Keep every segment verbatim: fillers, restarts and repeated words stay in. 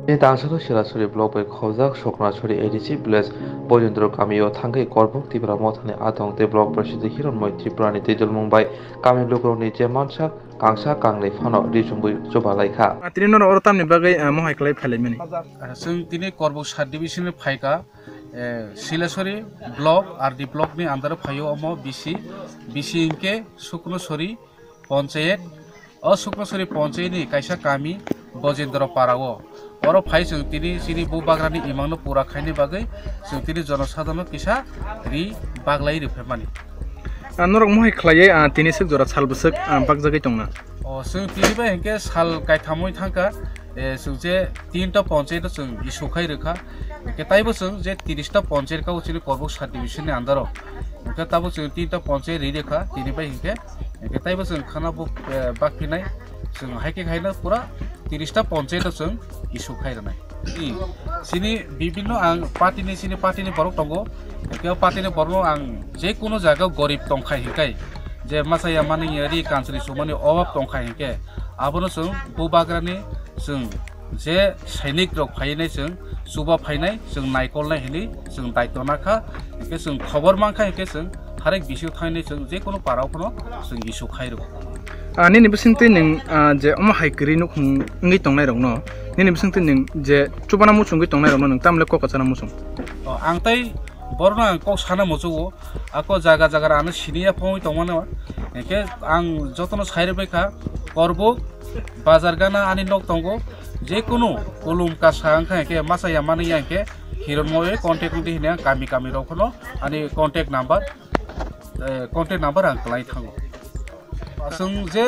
Dangsano Shirasuri Block by Kozak Shoknachuri A D C Bless Bojendro Kamio Tangai Korbok Tibra Motane Atong de Block President Hiron Moi Triprani Tidal Mumbai Kami Logroni Jemansa Kangsa Kangle Fano Rijumbu Jobalaika. Atrino or tam ni bagai mohai klai phalemani. जों दिनै करबक साब division फाइका सिलेसरी block आर डि block नि अंदर फायो अमो बिसि बिसि इनके सुकनसरी पंचायत अ सुकनसरी पंचायत नि कायसा कामी बजेन्द्र पाराओ और फाइ जों दिनै सिनि बु बाग्रानि इमांनो पुरा खायनि बागै जों दिनै जनसाधारण किसा रि बागलाई रिफेमानि Anorok mohai klai tini sik jora sal busuk bak jagai tongna. अ जों दिनै बा हेंके साल गायथामै थांका जों जे तीनटा पंचायत जों इसुखाय रोखा के ताइबो जों जे तीसटा पंचायत का उचित करबक साब डिभिजन नि अंदर के ताबो जों तीनटा पंचायत रि रेखा दिनै बा हेंके के ताइबो जों खाना बाकिनाय जों हाइके खायना पूरा तीसटा पंचायत जों इसुखाय रनाय सिनि बिभिन्न आं पार्टीनि सिनि पार्टीनि बरक दंगो के पार्टीनि बरक आं जे कोनो जायगा गरिब दंखाय हिकाय जे मासाया माने रि कान्ट्रि सुमाने अभाब दंखाय हिके आबोनो जों बुबाग्रानि जों जे सैनिक रक फायनाय जों सुबा फायनाय जों नायकलनाय हिनि जों दायित्व नाखा हिके जों खबर मांखा हिके जों हारेक बिसु थायनाय जों जे कोनो पारावखनो जों इसु खायरो Ani ni bisingte ning je omo haikri nuk ngi tongnai rong no ni ni bisingte ning je chubana mu chungi tongnai rong no nang tamle ko kachana musung ang tai borna ko sana muchu ako jaga jaga anu siniya phoi tongmana ke ang jotono saire beka korbo bazar gana ani nok tongo je kuno kolum ka sangkha ke masaya mani yanke hiron moe contact ndi hina kami kami rokhono ani contact number contact number ang klai thango जों जे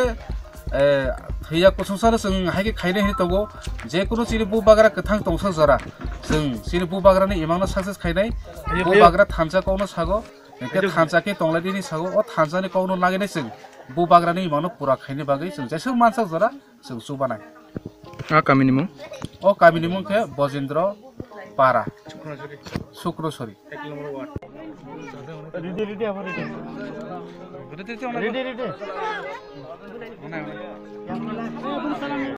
थैया कसंसार जों हाइके खायनाय हिनि तंगो जे कुनु सिनि बु बाग्रा कथां तंसा जरा जों सिनि बु बाग्रानि इमांनो सक्सेस खायनाय बु बाग्रा थानजा कौनो सागो के थानजा के तंलादिनि सागो अ थानजानि कौनो नागिनाय जों बु बाग्रानि इमांनो पुरा खायनि बागै जों जेसो मानसा जरा जों सुबानाय आ कामिनि मुं अ कामिनि मुं के बजेन्द्र पारा शुक्रसरी रेडी रेडी आवर रेडी रेडी रेडी रेडी